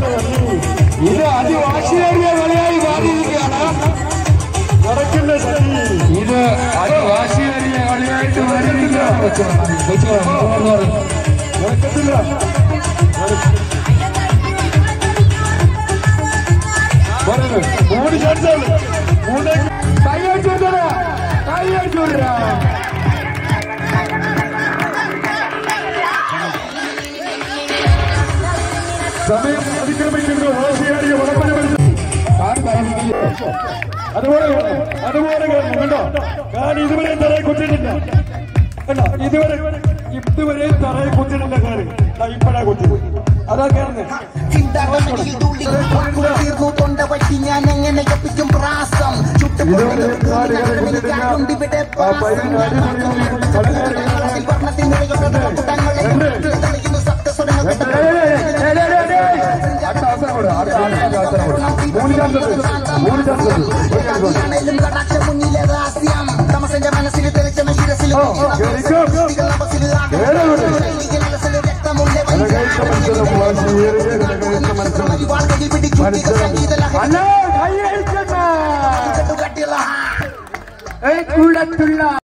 ഇത് അതിവാശിയേറിയ കളിയായി മാറിയിരിക്കുകയാണ്. ഇത് അതിവാശിയേറിയ കളിയായിട്ട് മാറിയിരിക്കുകയാണ്. സമയം അതിക്രമിക്കുന്നു. വാശിയേറിയ അതുപോലെ കണ്ടോ, കാരണം ഇതുവരെ തറയെ കുത്തിയിട്ടില്ല. കണ്ടോ, ഇതുവരെ തറയെ കുത്തിയിട്ടില്ല. കാറ് ഇപ്പഴാ കുത്തി. അതാ കയറുന്നത്. ഞാൻ എങ്ങനെ ജപ്പിക്കും പ്രാസം മുന്നിലെ ഹാസ്യം തമസന്റെ മനസ്സിൽ തെളിച്ചമ ശിരസിൽ രക്തമുള്ള